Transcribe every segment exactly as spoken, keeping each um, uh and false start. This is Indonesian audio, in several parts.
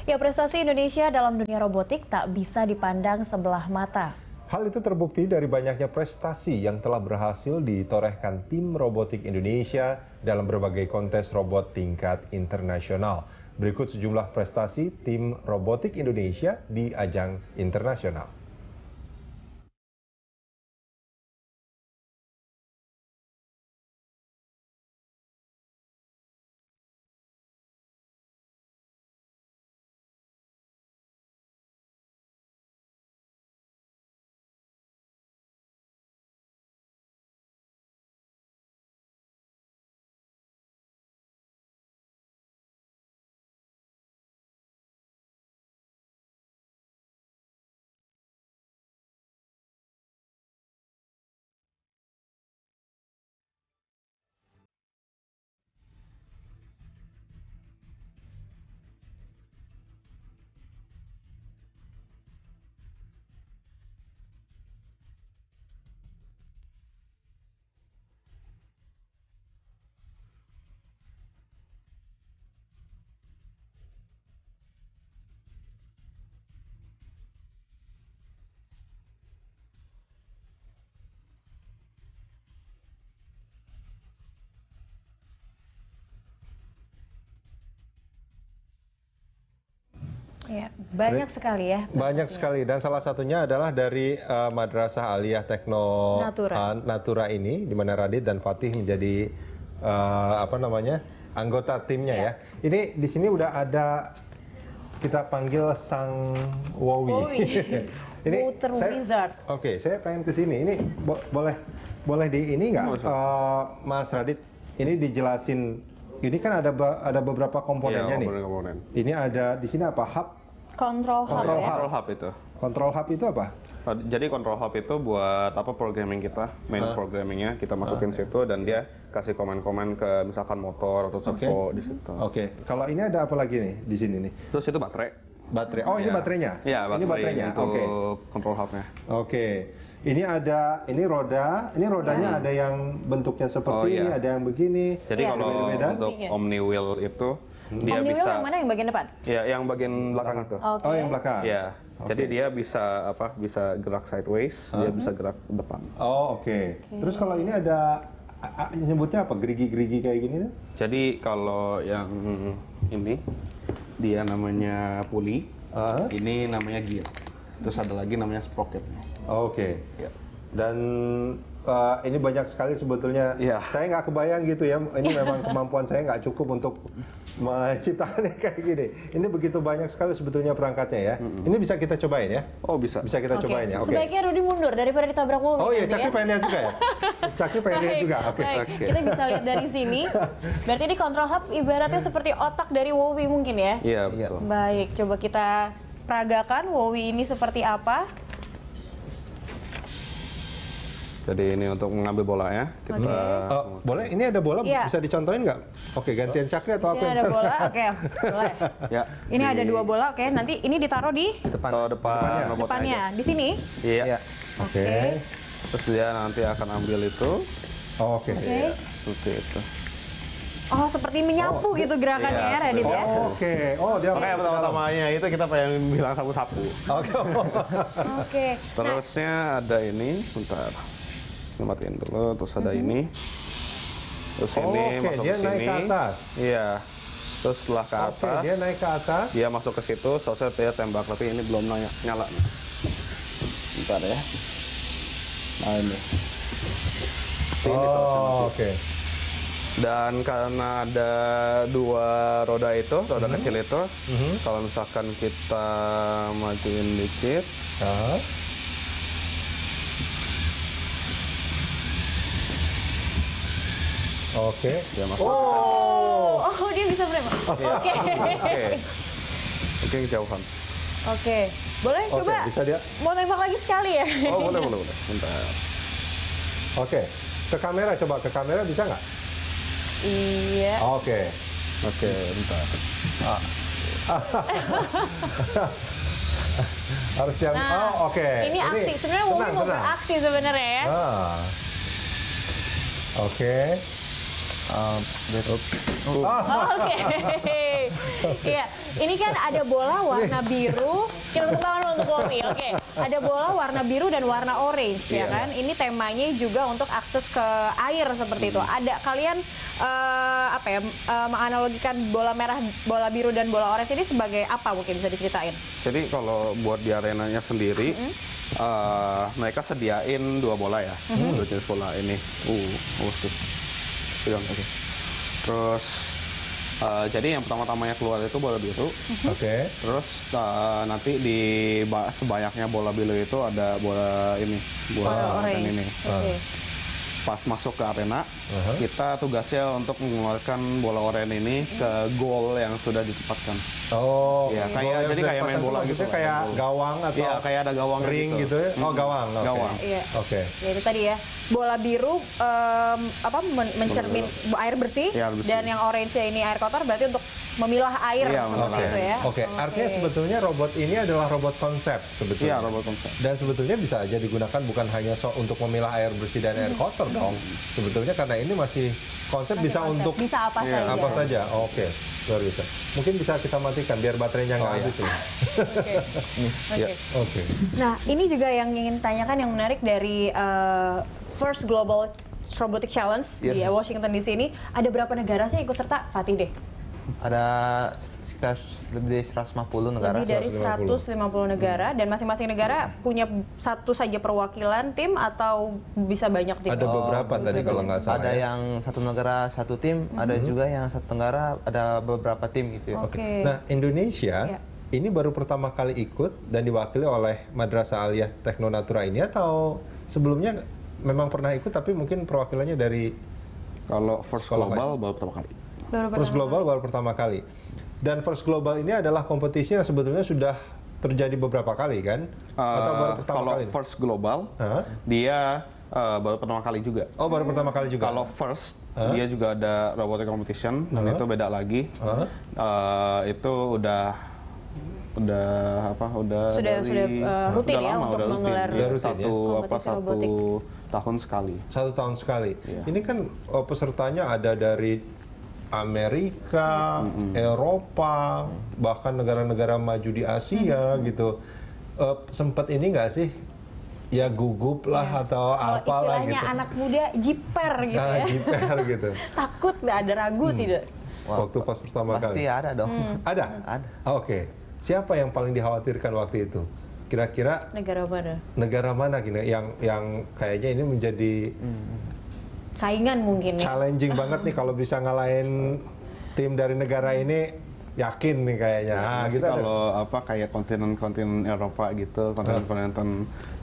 Ya, prestasi Indonesia dalam dunia robotik tak bisa dipandang sebelah mata. Hal itu terbukti dari banyaknya prestasi yang telah berhasil ditorehkan tim robotik Indonesia dalam berbagai kontes robot tingkat internasional. Berikut sejumlah prestasi tim robotik Indonesia di ajang internasional. Ya, banyak sekali ya. Banyak sekali, dan salah satunya adalah dari uh, Madrasah Aliyah Tekno Natura. uh, Natura ini, di mana Radit dan Fatih menjadi uh, apa namanya anggota timnya ya. ya. Ini di sini udah ada, kita panggil sang Wowi. Wowi. Ini Water saya, Wizard. Oke, okay, saya pengen ke sini. Ini bo boleh boleh di ini nggak, uh, Mas Radit? Ini dijelasin. Ini kan ada ada beberapa komponennya ya, nih. Komponen. Ini ada di sini apa? Hub. Control hub, Control ya? hub. Control hub itu. Control hub itu apa? Jadi control hub itu buat apa programming kita, main huh? programmingnya kita masukin huh? situ dan dia kasih komen-komen ke misalkan motor atau servo okay. di situ. Oke. Okay. Kalau ini ada apa lagi nih di sini nih? Terus itu baterai. Baterai. Oh, ya. Ini baterainya. Iya, baterai. Ini baterainya. Oke. Okay. Control hubnya. Oke. Okay. Ini ada, ini roda. Ini rodanya hmm. ada yang bentuknya seperti oh, ini, iya. ada yang begini. Jadi ya. kalau beda-beda. Untuk ya. Omni Wheel itu Hmm. dia Omni bisa. Wheel yang mana, yang bagian depan? Ya, yang bagian belakang itu. Okay. Oh, yang belakang. Ya. Okay. Jadi dia bisa apa? Bisa gerak sideways, huh? dia bisa gerak ke depan. Oh, oke. Okay. Okay. Terus kalau ini ada a, a, nyebutnya apa? Gerigi-gerigi kayak gini tuh? Jadi kalau yang ini dia namanya pulley, uh-huh. ini namanya gear. Terus ada lagi namanya sprocketnya. Oh, oke. Okay. Ya. Dan uh, ini banyak sekali sebetulnya. Ya. Saya nggak kebayang gitu ya. Ini memang kemampuan saya nggak cukup untuk menciptakannya kayak gini. Ini begitu banyak sekali sebetulnya perangkatnya ya. Mm-hmm. Ini bisa kita cobain ya? Oh, bisa. Bisa kita okay. cobain ya. Oke. Okay. Sebaiknya Rudi mundur daripada ditabrak Wowi. Oh iya, Caki ya? pengen lihat juga ya. Caki pengen lihat juga. Oke. Okay. Okay. Kita bisa lihat dari sini. Berarti ini control hub ibaratnya seperti otak dari Wowi mungkin ya? Iya, betul. Baik, coba kita peragakan Wowi ini seperti apa. Jadi ini untuk mengambil bola ya. Kita okay. oh, boleh? Ini ada bola, yeah. bisa dicontohin nggak? Oke, gantian Cakri atau aku yang ada bola, oke, okay. boleh. Ya. Ini di... ada dua bola, oke. Okay. Nanti ini ditaruh di depan. Atau depan depannya, depannya. Di sini? Iya. Ya. Oke. Okay. Terus dia nanti akan ambil itu. Oh, oke. Okay. Okay. Ya, seperti itu. Oh, seperti menyapu oh, gitu gerakannya iya, ya, Radit ya? Oh, oke. Okay. Oh, dia Oke, pertama-tamanya itu kita pengen bilang sapu-sapu. Oke. Oke. Terusnya ada ini, bentar. Matiin dulu, terus ada mm-hmm. ini. Terus oh, ini okay. masuk dia ke sini. Naik ke atas. Iya. Terus setelah ke atas. Okay, dia naik ke atas. Dia masuk ke situ, selesai dia tembak, tapi ini belum nyala. nyala. Bentar ya. Nah ini. Ini oh, oke. Okay. Dan karena ada dua roda itu, roda mm-hmm. kecil itu, mm-hmm. kalau misalkan kita majuin dikit, uh. Oke, okay. dia masuk. Oh, oh dia bisa menembak. Oke. Oke. Oke, kejauhan. Oke, boleh okay, coba. Bisa dia. Mau tembak lagi sekali ya? Oh boleh boleh boleh. Bentar. Oke, okay. Ke kamera coba, ke kamera bisa nggak? Iya. Oke, okay. oke, okay, bentar. Ah. Harus yang. Nah, oh oke. Okay. Ini aksi. Sebenarnya Wowi mau beraksi sebenarnya ya. Ah. Oke. Okay. Uh, Oh, Oke, iya. Ini kan ada bola warna biru. Kita tepuk tangan untuk Wowi. Oke, ada bola warna biru dan warna orange, ya kan? Ini temanya juga untuk akses ke air seperti itu. Ada kalian uh, apa ya? Uh, menganalogikan bola merah, bola biru dan bola orange ini sebagai apa? Mungkin bisa diceritain. Jadi kalau buat di arenanya sendiri, mm-hmm. uh, mereka sediain dua bola ya, mm-hmm. dua jenis bola ini. Uh, oh, tuh. Oke. Okay. Terus uh, jadi yang pertama-tamanya keluar itu bola biru. Oke. Okay. Terus uh, nanti di sebanyaknya bola biru itu ada bola ini, bola oranye ini. Okay. Pas masuk ke arena, uh-huh. kita tugasnya untuk mengeluarkan bola oranye ini ke goal yang sudah ditempatkan. Oh, ya, kayak jadi kayak main bola gitu, kayak gawang atau ya, kayak ada gawang ring gitu, gitu ya? Oh, gawang. Okay. Gawang. Iya. Oke. Okay. Ya, itu tadi ya. Bola biru um, apa men mencermin air bersih, ya, bersih dan yang orange ini air kotor, berarti untuk memilah air ya, seperti okay. itu ya. Oke. Okay. Okay. Artinya sebetulnya robot ini adalah robot konsep sebetulnya. Iya, robot konsep. Dan sebetulnya bisa aja digunakan bukan hanya so untuk memilah air bersih dan air kotor hmm. dong. Sebetulnya karena ini masih konsep masih bisa konsep. Untuk bisa apa ya, saja. Apa saja. Oke. Okay. Luar biasa. Mungkin bisa kita matikan biar baterainya nggak oh, habis. Oke. Oke. Ya, oke. Nah, ini juga yang ingin tanyakan yang menarik dari uh, First Global Robotic Challenge yes. di Washington D C ini, ada berapa negara sih ikut serta? Fatih deh. Ada sekitar lebih dari seratus lima puluh negara. Lebih dari seratus lima puluh negara, dan masing-masing negara punya satu saja perwakilan tim atau bisa banyak tim? Ada beberapa oh, tadi kalau nggak salah. Ada ya? yang satu negara satu tim, mm-hmm. ada juga yang satu negara ada beberapa tim gitu. Oke. Okay. Nah, Indonesia yeah. ini baru pertama kali ikut dan diwakili oleh Madrasah Aliyah Teknonatura ini, atau sebelumnya memang pernah ikut tapi mungkin perwakilannya dari kalau First Global baru pertama kali. Baru First Global baru pertama kali. Dan First Global ini adalah kompetisi yang sebetulnya sudah terjadi beberapa kali kan? Uh, Atau baru pertama kalau kali? Kalau First Global, huh? dia uh, baru pertama kali juga. Oh, baru pertama kali juga. Kalau First, huh? dia juga ada robotic competition, dan huh? itu beda lagi. Huh? Uh, itu udah udah apa? Udah sudah dari, sudah uh, rutin udah ya lama, untuk udah menggelar ya, rutin, satu ya? apa satu robotik. tahun sekali. Satu tahun sekali. Yeah. Ini kan oh, pesertanya ada dari Amerika, mm-hmm. Eropa, bahkan negara-negara maju di Asia mm-hmm. gitu. Uh, sempat ini nggak sih? Ya gugup lah yeah. atau oh, apalah gitu. Istilahnya anak muda jiper gitu nah, ya. jiper gitu. Takut nggak ada ragu hmm. tidak? Waktu pas pertama Pasti kali. Pasti ada dong. Hmm. Ada? Ada. Oke. Okay. Siapa yang paling dikhawatirkan waktu itu? Kira-kira negara mana? Negara mana gini yang yang kayaknya ini menjadi hmm. saingan mungkin ya. Challenging banget nih kalau bisa ngalahin tim dari negara ini, yakin nih kayaknya. Ya, ah, gitu kalau ada. Apa kayak kontinen-kontinen Eropa gitu, kontinen-kontinen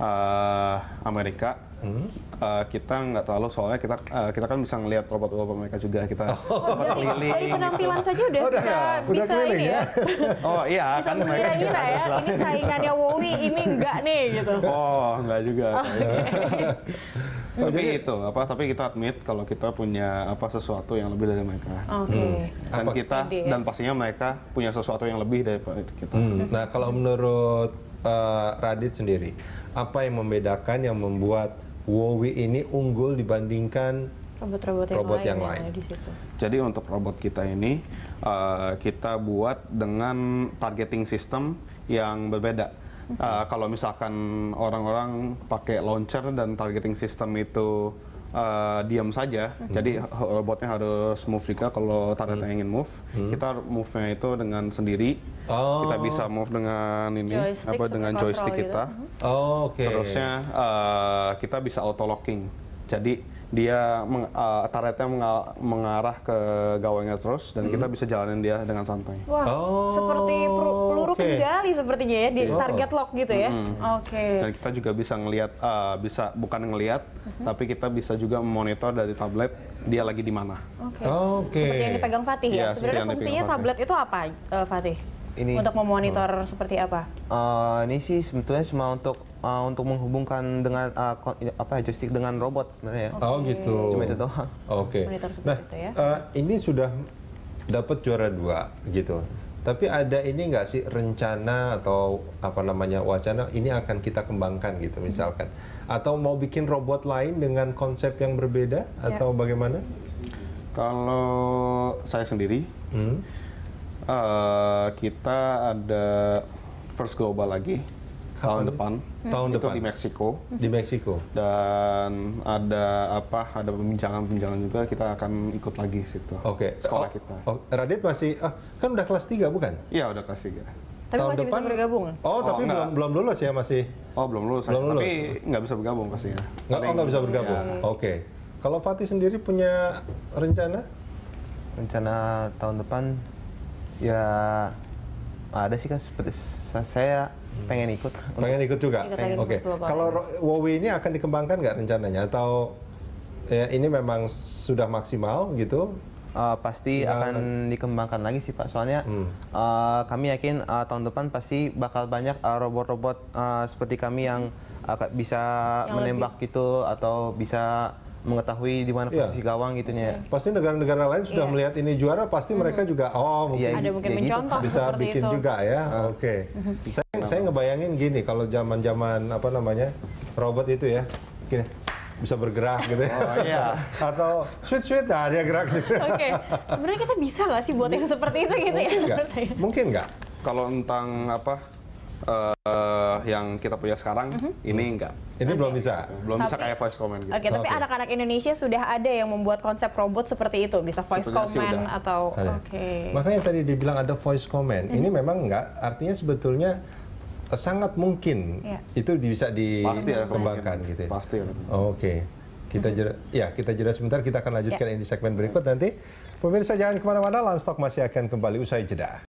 uh, Amerika, hmm? uh, kita nggak terlalu, soalnya kita uh, kita kan bisa ngelihat robot-robot mereka juga, kita oh. sempat keliling. Dari penampilan gitu. saja udah oh, bisa udah, bisa udah ini ya. Oh iya. Bisa kan mengira-ngira ya, ini saingannya Wowi, ini enggak nih gitu. Oh, enggak juga. Oh, okay. Oh, tapi jadi, itu apa? Tapi kita admit kalau kita punya apa sesuatu yang lebih dari mereka. Oke. Okay. Hmm. Dan apa? kita Ide, ya? dan pastinya mereka punya sesuatu yang lebih daripada kita. Hmm. Nah, kalau menurut uh, Radit sendiri, apa yang membedakan yang membuat Wowi ini unggul dibandingkan robot-robot yang robot lain, yang lain. Yang di situ. Jadi untuk robot kita ini uh, kita buat dengan targeting system yang berbeda. Uh, kalau misalkan orang-orang pakai launcher dan targeting system itu uh, diam saja, mm-hmm. jadi robotnya harus move juga kalau targetnya mm-hmm. ingin move. Mm-hmm. Kita move-nya itu dengan sendiri. Oh. Kita bisa move dengan ini joystick, apa dengan joystick gitu. kita. Oh, oke. Okay. Terusnya uh, kita bisa auto locking. Jadi dia meng, uh, turretnya mengarah ke gawangnya terus dan hmm. kita bisa jalanin dia dengan santai. Wah, oh, seperti peluru okay. kendali sepertinya ya, di oh. target lock gitu ya. Hmm. Oke. Okay. Dan kita juga bisa ngelihat, uh, bisa bukan ngelihat, uh-huh. tapi kita bisa juga memonitor dari tablet dia lagi di mana. Oke. Okay. Okay. Seperti yang dipegang Fatih ya. ya Sebenarnya fungsinya tablet itu apa, uh, Fatih? Ini untuk memonitor hmm. seperti apa? Uh, ini sih sebetulnya cuma untuk Uh, untuk menghubungkan dengan uh, apa ya, joystick dengan robot sebenarnya. Okay. Oh gitu. Cuma itu doang. Oke. Okay. Nah, itu ya. uh, ini sudah dapat juara dua gitu. Tapi ada ini nggak sih rencana atau apa namanya wacana ini akan kita kembangkan gitu misalkan? Atau mau bikin robot lain dengan konsep yang berbeda atau yeah. bagaimana? Kalau saya sendiri, Hmm. uh, kita ada First Global lagi tahun depan. Tahun itu depan di Meksiko. di Meksiko. Dan ada apa? Ada pembincangan-pembincangan juga, kita akan ikut lagi situ. Oke. Sekolah Oh, kita. oh, Radit masih ah, kan udah kelas tiga bukan? Iya, udah kelas tiga. Tapi masih bisa bergabung? Oh, Oh, tapi enggak. belum belum lulus ya masih. Oh, belum lulus. Belum lulus. Tapi nggak bisa bergabung pastinya. Nggak, oh, nggak bisa bergabung. Ya. Oke. Kalau Fatih sendiri punya rencana? Rencana tahun depan ya ada sih kan, seperti sa- saya pengen ikut. Pengen ikut juga? Ikut lagi di Oke. First Global. Kalau Ro- Wowi ini akan dikembangkan nggak rencananya? Atau ya, ini memang sudah maksimal gitu? Uh, pasti Ya. akan dikembangkan lagi sih Pak, soalnya Hmm. uh, kami yakin uh, tahun depan pasti bakal banyak uh, robot-robot uh, seperti kami yang uh, bisa Yang menembak gitu atau bisa mengetahui di mana Iya. posisi gawang gitunya. Pasti negara-negara lain sudah Iya. melihat ini juara, pasti mereka juga oh mungkin Iya, Ada mungkin ya gitu. mencontoh bisa seperti bikin itu. juga ya. Oke. Saya saya ngebayangin gini kalau zaman-zaman apa namanya robot itu ya, gini bisa bergerak gitu. ya. Oh iya. Atau sweet sweet nah dia gerak sih. Oke, sebenarnya kita bisa nggak sih buat yang seperti itu gitu ya? Mungkin nggak? menurut saya? Mungkin nggak? Kalau tentang apa eh, yang kita punya sekarang, ini enggak. Ini belum bisa. Belum bisa Tapi- kayak voice command gitu. Oke, tapi Oke. anak-anak Indonesia sudah ada yang membuat konsep robot seperti itu, bisa voice Sebenarnya sih command udah. atau Ada. oke. Makanya tadi dibilang ada voice command. Ini memang nggak, artinya sebetulnya eh, sangat mungkin Iya. itu bisa Pasti ya dikembangkan kemungkinan. gitu. ya. Pasti ya. Oke. Kita jeda, ya kita jeda sebentar, kita akan lanjutkan ini di segmen berikut nanti. Pemirsa jangan kemana-mana, Lanstock masih akan kembali usai jeda.